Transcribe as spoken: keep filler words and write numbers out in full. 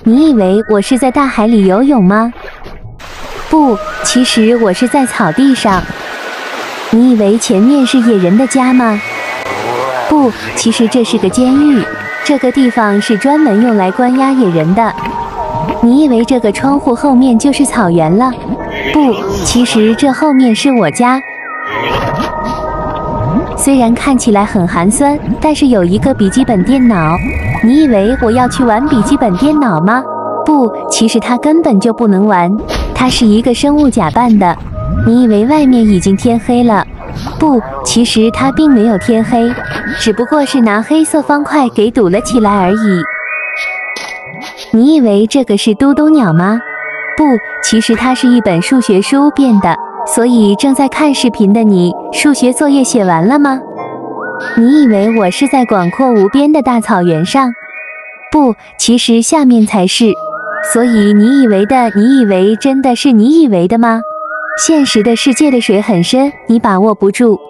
你以为我是在大海里游泳吗？不，其实我是在草地上。你以为前面是野人的家吗？不，其实这是个监狱，这个地方是专门用来关押野人的。你以为这个窗户后面就是草原了？不，其实这后面是我家。虽然看起来很寒酸，但是有一个笔记本电脑。你以为我要去玩笔记本电脑吗？不，其实它根本就不能玩，它是一个生物假扮的。你以为外面已经天黑了？不，其实它并没有天黑，只不过是拿黑色方块给堵了起来而已。你以为这个是嘟嘟鸟吗？不，其实它是一本数学书变的。所以正在看视频的你，数学作业写完了吗？你以为我是在广阔无边的大草原上？不，其实下面才是。所以你以为的，你以为真的是你以为的吗？现实的世界的水很深，你把握不住。